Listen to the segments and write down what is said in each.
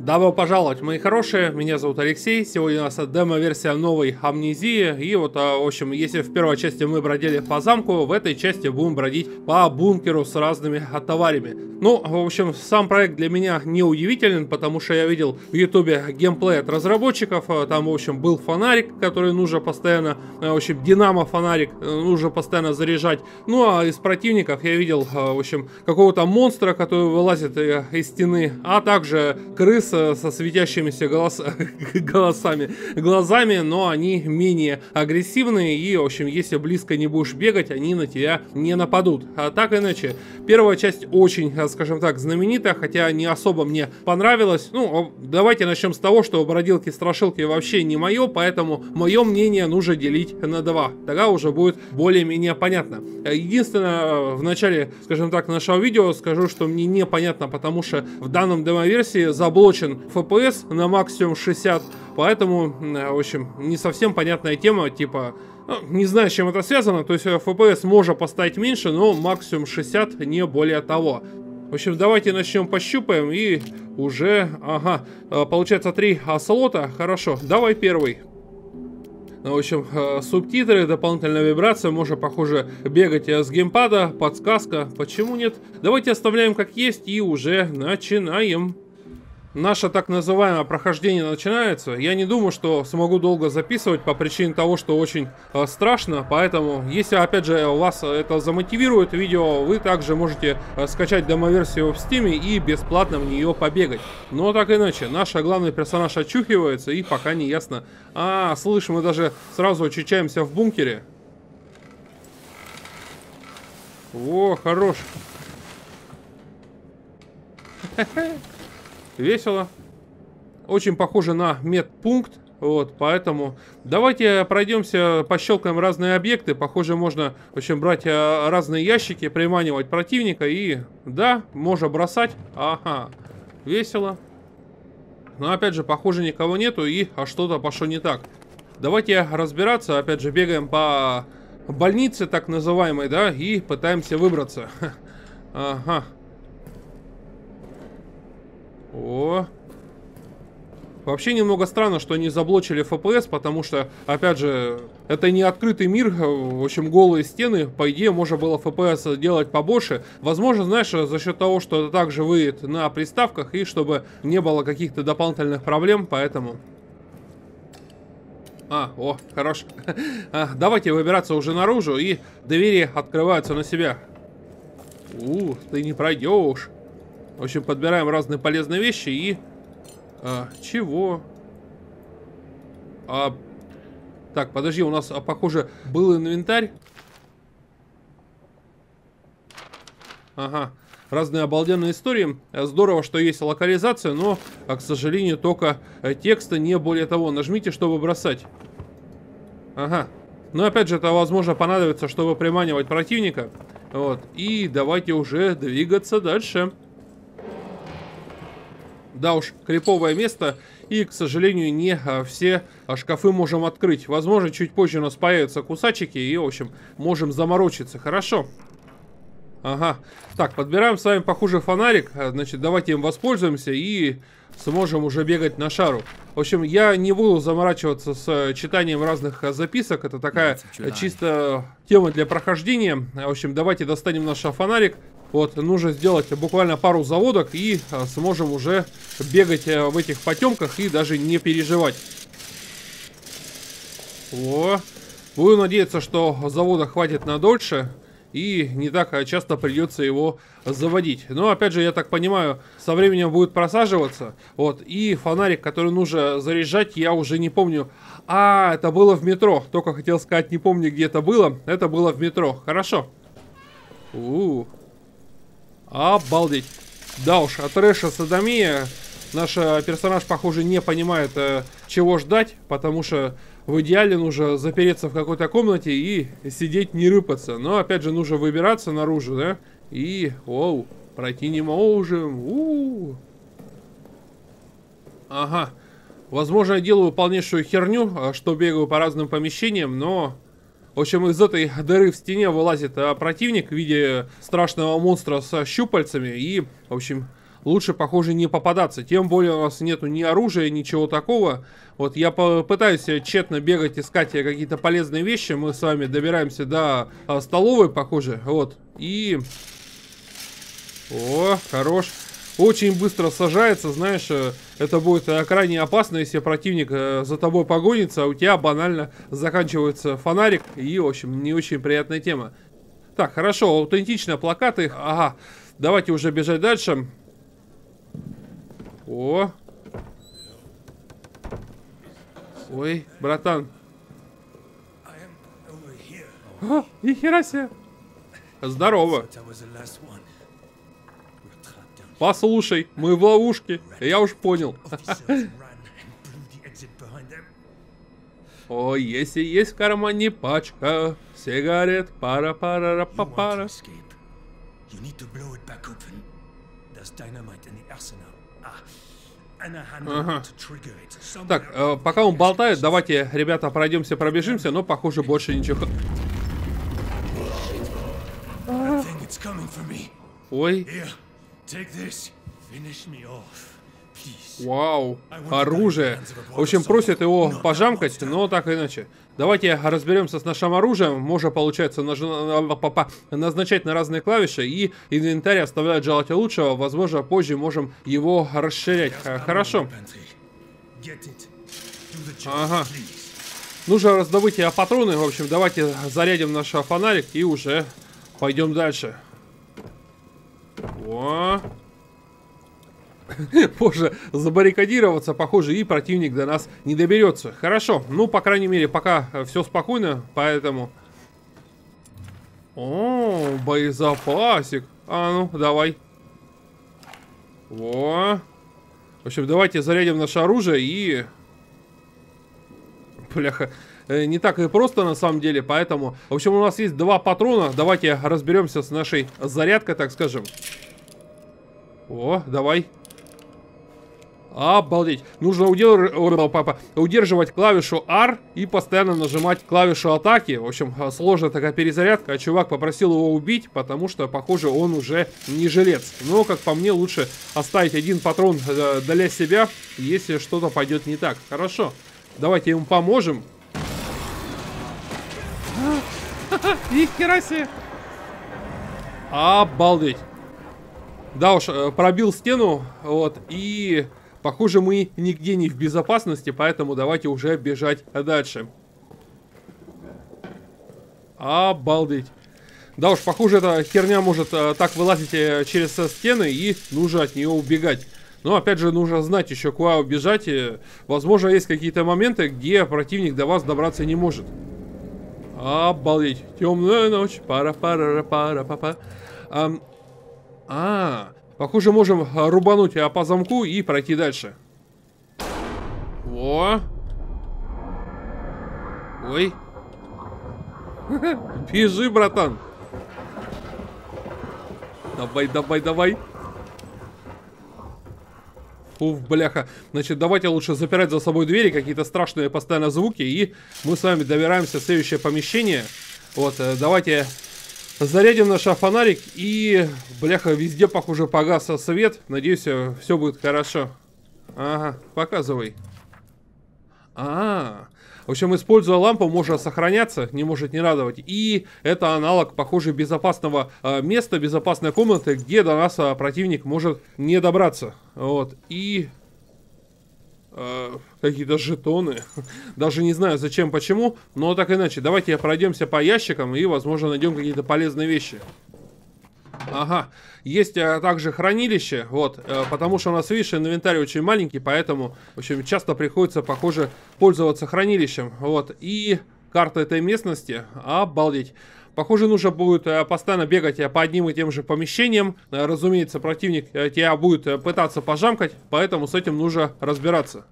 Добро пожаловать, мои хорошие, меня зовут Алексей, сегодня у нас демо-версия новой Амнезии, и вот, в общем, если в первой части мы бродили по замку, в этой части будем бродить по бункеру с разными товарами. Ну, в общем, сам проект для меня не удивителен, потому что я видел в ютубе геймплей от разработчиков, там, в общем, был фонарик, который нужно постоянно, в общем, динамо-фонарик, нужно постоянно заряжать, ну, а из противников я видел, в общем, какого-то монстра, который вылазит из стены, а также крыс со светящимися глазами, но они менее агрессивные и, в общем, если близко не будешь бегать, они на тебя не нападут. А так иначе, первая часть очень, скажем так, знаменита, хотя не особо мне понравилась. Ну, давайте начнем с того, что бродилки-страшилки вообще не мое, поэтому мое мнение нужно делить на два. Тогда уже будет более-менее понятно. Единственное, в начале, скажем так, нашего видео скажу, что мне непонятно, потому что в данном демо-версии заблочен FPS на максимум 60, поэтому, в общем, не совсем понятная тема, типа, ну, не знаю, с чем это связано, то есть FPS можно поставить меньше, но максимум 60, не более того. В общем, давайте начнем пощупаем и уже, ага, получается 3 слота, хорошо, давай первый. В общем, субтитры, дополнительная вибрация, можно, похоже, бегать с геймпада, подсказка, почему нет? Давайте оставляем как есть и уже начинаем. Наше так называемое прохождение начинается. Я не думаю, что смогу долго записывать по причине того, что очень страшно. Поэтому, если, опять же, вас это замотивирует видео, вы также можете скачать демо-версию в Steam и бесплатно в нее побегать. Но так иначе, наш главный персонаж очухивается и пока не ясно. А, слышь, мы даже сразу очищаемся в бункере. О, хорош. Весело. Очень похоже на медпункт. Вот, поэтому давайте пройдемся, пощелкаем разные объекты. Похоже, можно, в общем, брать разные ящики, приманивать противника и, да, можно бросать. Ага, весело. Но, опять же, похоже, никого нету и что-то пошло не так. Давайте разбираться. Опять же, бегаем по больнице, так называемой, да, и пытаемся выбраться. Ага. О. Вообще немного странно, что они заблочили FPS, потому что, опять же, это не открытый мир, в общем, голые стены, по идее, можно было FPS делать побольше. Возможно, знаешь, за счет того, что это также выйдет на приставках, и чтобы не было каких-то дополнительных проблем, поэтому... О, хорошо. Давайте выбираться уже наружу, и двери открываются на себя. Ты не пройдешь. В общем, подбираем разные полезные вещи и... чего? Так, подожди, у нас, похоже, был инвентарь. Ага, разные обалденные истории. Здорово, что есть локализация, но, к сожалению, только текста, не более того. Нажмите, чтобы бросать. Ага. Но, опять же, это, возможно, понадобится, чтобы приманивать противника. Вот. И давайте уже двигаться дальше. Да уж, криповое место, и, к сожалению, не все шкафы можем открыть. Возможно, чуть позже у нас появятся кусачики, и, в общем, можем заморочиться. Хорошо. Ага. Так, подбираем с вами, похоже, фонарик. Значит, давайте им воспользуемся и сможем уже бегать на шару. В общем, я не буду заморачиваться с читанием разных записок. Это такая чисто тема для прохождения. В общем, давайте достанем наш фонарик. Вот, нужно сделать буквально пару заводок и сможем уже бегать в этих потемках и даже не переживать. О, буду надеяться, что завода хватит на дольше и не так часто придется его заводить. Но, опять же, я так понимаю, со временем будет просаживаться. Вот, и фонарик, который нужно заряжать, я уже не помню. Это было в метро. Только хотел сказать, не помню, где это было. Это было в метро. Хорошо. Обалдеть. Да уж, от трэша садомия наш персонаж, похоже, не понимает, чего ждать, потому что в идеале нужно запереться в какой-то комнате и сидеть, не рыпаться. Но, опять же, нужно выбираться наружу, да? И, пройти не можем. Ага. Возможно, я делаю полнейшую херню, что бегаю по разным помещениям, но... В общем, из этой дыры в стене вылазит противник в виде страшного монстра со щупальцами. И, в общем, лучше, похоже, не попадаться. Тем более у нас нету ни оружия, ничего такого. Вот я попытаюсь тщетно бегать, искать какие-то полезные вещи. Мы с вами добираемся до столовой, похоже. Вот. И... О, хорош. Очень быстро сажается, знаешь, это будет крайне опасно, если противник за тобой погонится, а у тебя банально заканчивается фонарик. И, в общем, не очень приятная тема. Так, хорошо, аутентичные плакаты. Ага, давайте уже бежать дальше. О. Ой, братан. О, нихера себе. Здорово. Послушай, мы в ловушке. Я уж понял. О, если есть в кармане пачка сигарет, пара-пара-ра-па-пара. Ага. Так, пока он болтает, давайте, ребята, пройдемся, пробежимся, но, похоже, больше ничего. Ой. Вау, оружие. В общем, просит его пожамкать, но так или иначе. Давайте разберемся с нашим оружием. Можно, получается, назначать на разные клавиши, и инвентарь оставляет желать лучшего. Возможно, позже можем его расширять. Хорошо. Ага. Нужно раздобыть патроны. В общем, давайте зарядим наш фонарик и уже пойдем дальше. О. Позже забаррикадироваться, похоже, и противник до нас не доберется. Хорошо, ну, по крайней мере, пока все спокойно, поэтому... О, боезапасик. А ну, давай. Во. В общем, давайте зарядим наше оружие и... Бляха, не так и просто на самом деле, поэтому... В общем, у нас есть 2 патрона. Давайте разберемся с нашей зарядкой, так скажем. О, давай. Обалдеть. Нужно удерживать клавишу R и постоянно нажимать клавишу атаки. В общем, сложная такая перезарядка. Чувак попросил его убить, потому что, похоже, он уже не жилец. Но, как по мне, лучше оставить 1 патрон для себя, если что-то пойдет не так. Хорошо. Давайте ему поможем. Нихера себе. Обалдеть. Да уж, пробил стену, вот, и... Похоже, мы нигде не в безопасности, поэтому давайте уже бежать дальше. Обалдеть. Да уж, похоже, эта херня может так вылазить через стены, и нужно от нее убегать. Но, опять же, нужно знать еще, куда убежать. Возможно, есть какие-то моменты, где противник до вас добраться не может. Обалдеть. Темная ночь. Пара-пара-пара-пара-пара. Похоже, можем рубануть по замку и пройти дальше. Во. Ой. Бежи, братан. Давай, давай, давай. Уф, бляха. Значит, давайте лучше запирать за собой двери, какие-то страшные постоянно звуки, и мы с вами добираемся в следующее помещение. Вот, давайте... Зарядим наш фонарик и, бляха, везде, похоже, погас свет. Надеюсь, все будет хорошо. Ага, показывай. В общем, используя лампу, можно сохраняться, не может не радовать. И это аналог, похоже, безопасного места, безопасной комнаты, где до нас противник может не добраться. Вот, и... какие-то жетоны. Даже не знаю зачем, почему, но так иначе. Давайте пройдемся по ящикам и, возможно, найдем какие-то полезные вещи. Ага, есть также хранилище, вот, потому что у нас, видишь, инвентарь очень маленький, поэтому, в общем, часто приходится, похоже, пользоваться хранилищем. Вот, и карта этой местности, обалдеть. Похоже, нужно будет постоянно бегать по одним и тем же помещениям. Разумеется, противник тебя будет пытаться пожамкать, поэтому с этим нужно разбираться.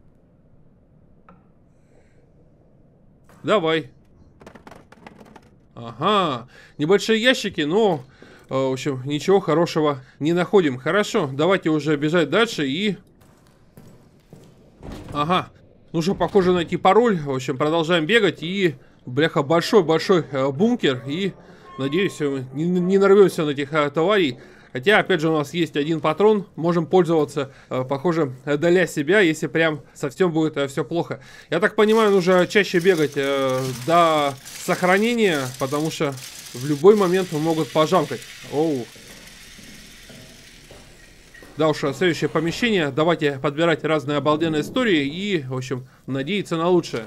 Давай. Ага, небольшие ящики, но, в общем, ничего хорошего не находим. Хорошо, давайте уже бежать дальше и... Ага, нужно, похоже, найти пароль. В общем, продолжаем бегать и... Бляха, большой-большой бункер, и, надеюсь, не нарвемся на этих тварей. Хотя, опять же, у нас есть один патрон. Можем пользоваться, похоже, для себя, если прям совсем будет все плохо. Я так понимаю, нужно чаще бегать до сохранения, потому что в любой момент могут пожамкать. Оу. Да уж, следующее помещение. Давайте подбирать разные обалденные истории и, в общем, надеяться на лучшее.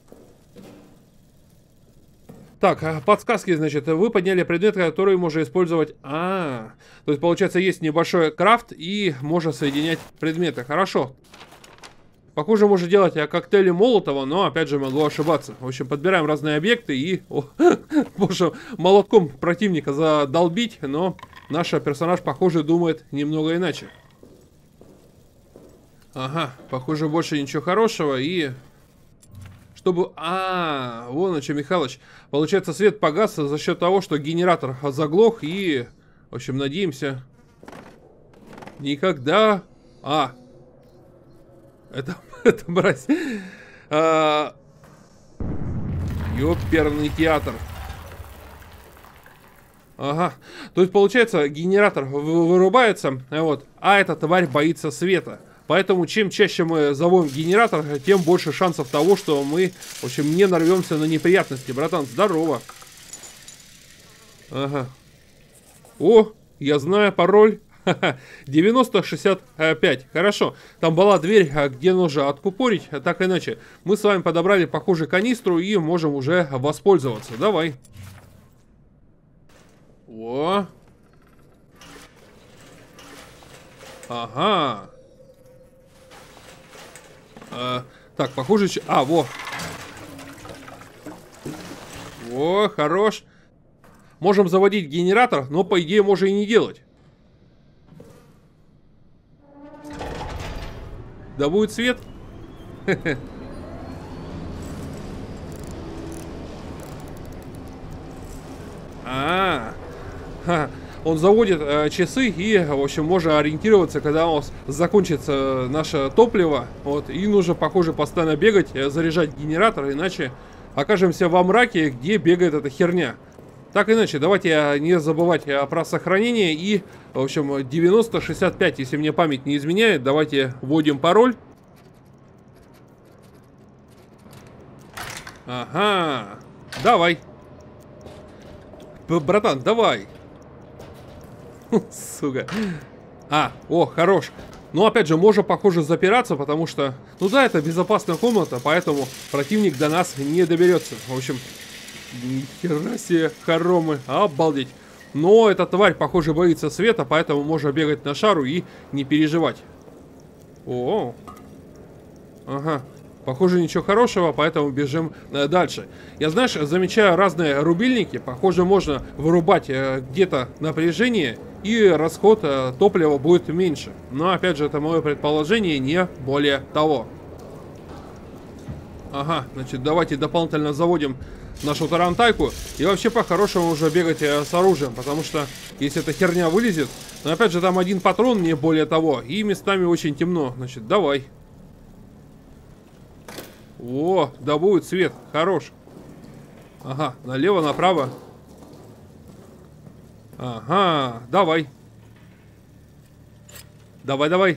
Так, подсказки, значит, вы подняли предмет, который можно использовать. То есть, получается, есть небольшой крафт и можно соединять предметы. Хорошо. Похоже, можно делать коктейли Молотова, но, опять же, могу ошибаться. В общем, подбираем разные объекты и... Можно молотком противника задолбить, но наш персонаж, похоже, думает немного иначе. Ага, похоже, больше ничего хорошего и... Чтобы... вон о чем, Михалыч. Получается, свет погас за счет того, что генератор заглох и... В общем, надеемся... Никогда... Это мразь. Ёперный театр. Ага. То есть, получается, генератор вырубается, вот, а эта тварь боится света. Поэтому, чем чаще мы заводим генератор, тем больше шансов того, что мы, в общем, не нарвемся на неприятности. Братан, здорово. Ага. О, я знаю пароль. 9065. Хорошо. Там была дверь, где нужно откупорить. Так иначе. Мы с вами подобрали похожую канистру и можем уже воспользоваться. Давай. О. Ага. Так, похоже... во. О, хорош. Можем заводить генератор, но по идее можно и не делать. Да будет свет. Он заводит часы и, в общем, можно ориентироваться, когда у нас закончится наше топливо. Вот, и нужно, похоже, постоянно бегать, заряжать генератор, иначе окажемся во мраке, где бегает эта херня. Так иначе, давайте не забывать про сохранение. И, в общем, 9065, если мне память не изменяет, давайте вводим пароль. Ага, давай. Братан, давай. Сука. Хорош. Но, опять же, можно, похоже, запираться, потому что... Ну да, это безопасная комната, поэтому противник до нас не доберется. В общем... Нихера себе, хоромы, обалдеть. Но эта тварь, похоже, боится света, поэтому можно бегать на шару и не переживать. Ага. Похоже, ничего хорошего, поэтому бежим дальше. Я, знаешь, замечаю разные рубильники. Похоже, можно вырубать где-то напряжение, и расход топлива будет меньше. Но, опять же, это мое предположение, не более того. Ага, значит, давайте дополнительно заводим нашу тарантайку. И вообще, по-хорошему, уже бегать с оружием, потому что, если эта херня вылезет... Но, опять же, там один патрон, не более того, и местами очень темно. Значит, давай. О, да будет свет, хорош. Ага, налево, направо. Ага, давай. Давай.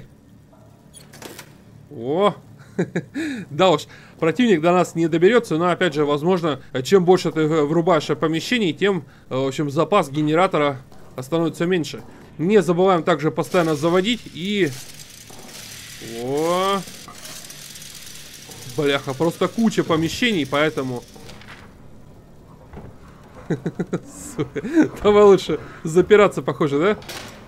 О, да уж, противник до нас не доберется, но, опять же, возможно, чем больше ты врубаешь помещений, тем, в общем, запас генератора становится меньше. Не забываем также постоянно заводить и... О, бляха, просто куча помещений, поэтому... Давай лучше запираться, похоже, да?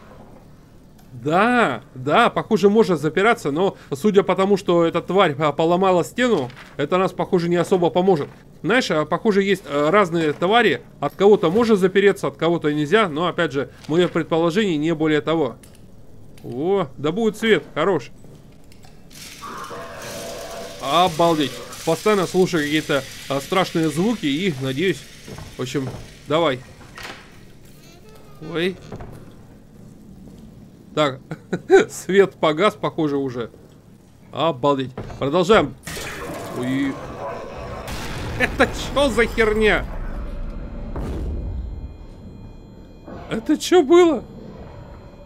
Да, похоже, можно запираться, но судя по тому, что эта тварь поломала стену, это нас, похоже, не особо поможет. Знаешь, похоже, есть разные твари, от кого-то можно запереться, от кого-то нельзя, но, опять же, мое предположение не более того. О, да будет свет, хорош. Обалдеть. Постоянно слушаю какие-то страшные звуки и, надеюсь, в общем, давай. Ой. Так, свет погас, похоже, уже. Обалдеть. Продолжаем. Ой. Это что за херня? Это что было?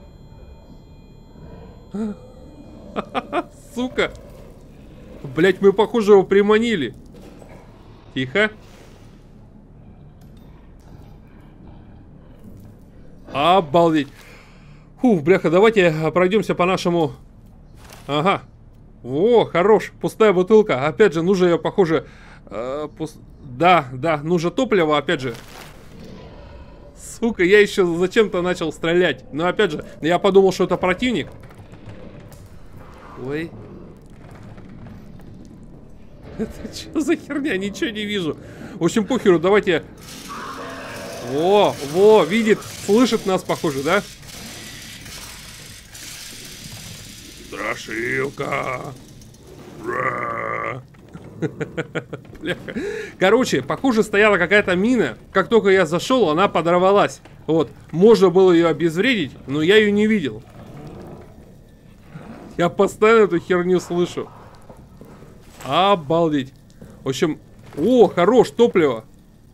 Сука. Блять, мы, похоже, его приманили. Тихо. Обалдеть. Фух, бляха, давайте пройдемся по нашему... Ага. О, хорош. Пустая бутылка. Опять же, нужно ее, похоже... Да, нужно топливо, опять же. Сука, я еще зачем-то начал стрелять. Но опять же, я подумал, что это противник. Ой. Это что за херня? Ничего не вижу. В общем, похеру, давайте... Во, видит, слышит нас, похоже, да? Страшилка. Короче, похоже, стояла какая-то мина. Как только я зашел, она подорвалась. Вот, можно было ее обезвредить, но я ее не видел. Я постоянно эту херню слышу. Обалдеть. В общем, хорош, топливо.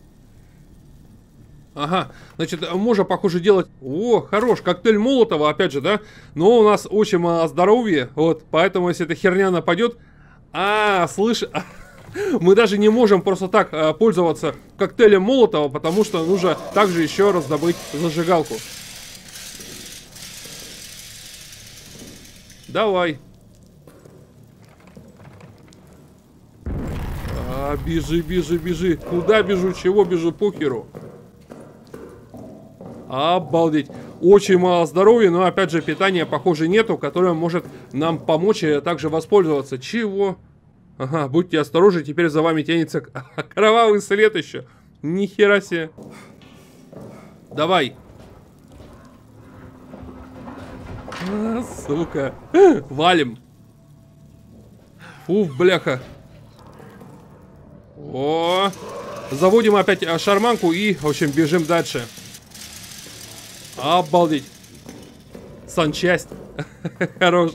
Ага, значит, можно, похоже, делать... Хорош, коктейль Молотова, опять же, да? Но у нас очень мало здоровья, вот, поэтому, если эта херня нападет... слышь... Мы даже не можем просто так пользоваться коктейлем Молотова, потому что нужно также еще раз добыть зажигалку. Давай. Бежи. Куда бежу, чего бежу, похеру. Обалдеть. Очень мало здоровья, но опять же питания, похоже, нету, которое может нам помочь и также воспользоваться. Чего? Ага, будьте осторожны, теперь за вами тянется кровавый след еще. Нихера себе. Давай. Сука. Валим. Уф, бляха. Заводим опять шарманку и, в общем, бежим дальше. Обалдеть. Санчасть. Хорош.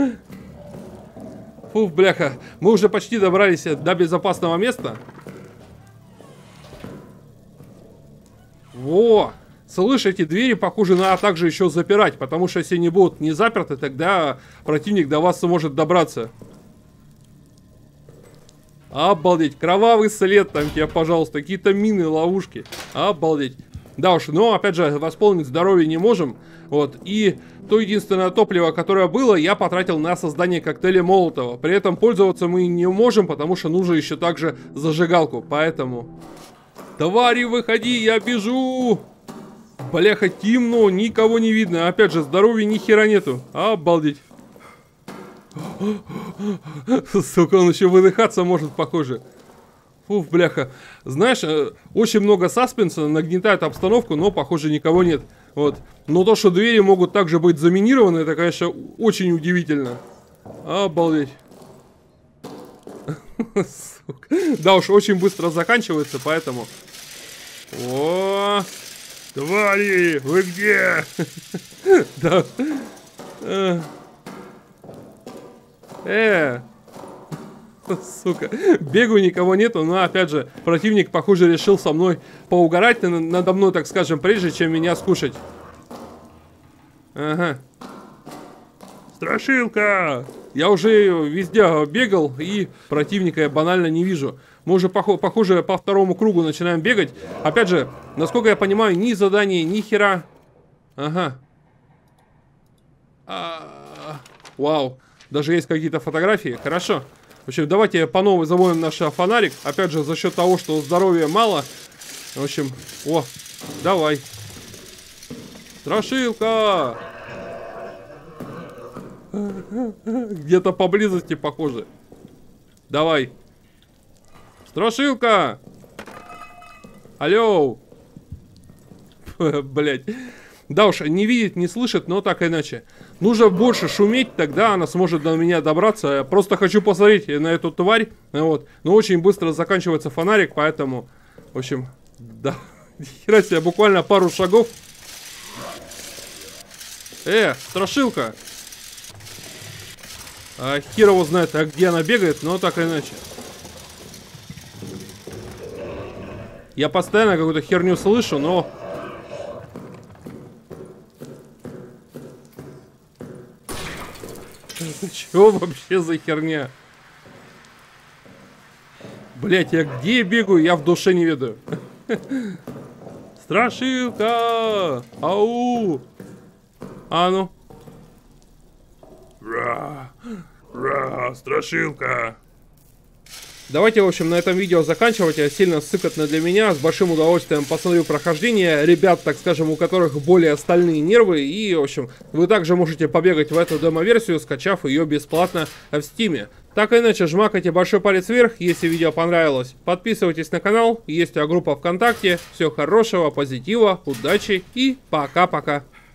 Фух, бляха. Мы уже почти добрались до безопасного места. Слышь, эти двери, похоже, надо также еще запирать. Потому что если они будут не заперты, тогда противник до вас сможет добраться. Обалдеть. Кровавый след там тебе, пожалуйста. Какие-то мины, ловушки. Обалдеть. Да уж, но опять же, восполнить здоровье не можем. Вот, и то единственное топливо, которое было, я потратил на создание коктейля Молотова. При этом пользоваться мы не можем, потому что нужно еще также зажигалку. Поэтому... Твари, выходи, я бежу! Бляха, темно, никого не видно. Опять же, здоровья ни хера нету. Обалдеть. Сука, он еще выдыхаться может, похоже. Фуф, бляха. Знаешь, очень много саспенса, нагнетает обстановку, но, похоже, никого нет. Вот. Но то, что двери могут также быть заминированы, это, конечно, очень удивительно. Обалдеть. Сука. Да уж, очень быстро заканчивается, поэтому... Твари, вы где? Да. Сука, бегаю, никого нету, но опять же, противник, похоже, решил со мной поугарать надо мной, так скажем, прежде чем меня скушать. Ага. Страшилка! Я уже везде бегал, и противника я банально не вижу. Мы уже, похоже, по второму кругу начинаем бегать. Опять же, насколько я понимаю, ни задания, ни хера. Ага. Вау. Даже есть какие-то фотографии. Хорошо. В общем, давайте по новой заводим наш фонарик. Опять же, за счет того, что здоровья мало. В общем, давай. Страшилка! Где-то поблизости, похоже. Давай. Страшилка! Алло! Блять. Да уж, не видит, не слышит, но так иначе. Нужно больше шуметь, тогда она сможет до меня добраться. Я просто хочу посмотреть на эту тварь. Вот. Но очень быстро заканчивается фонарик, поэтому... В общем, да. Хера себе, буквально пару шагов. Страшилка! Хер его знает, где она бегает, но так иначе. Я постоянно какую-то херню слышу, но... Чё вообще за херня? Блять, я где бегаю, я в душе не ведаю. Страшилка! Ау! А ну. Страшилка! Давайте, в общем, на этом видео заканчивать. Сильно сыкотно для меня. С большим удовольствием посмотрю прохождение ребят, так скажем, у которых более стальные нервы. И, в общем, вы также можете побегать в эту демо-версию, скачав ее бесплатно в Steam. Так или иначе, жмакайте большой палец вверх, если видео понравилось. Подписывайтесь на канал, есть группа ВКонтакте. Всего хорошего, позитива, удачи и пока-пока.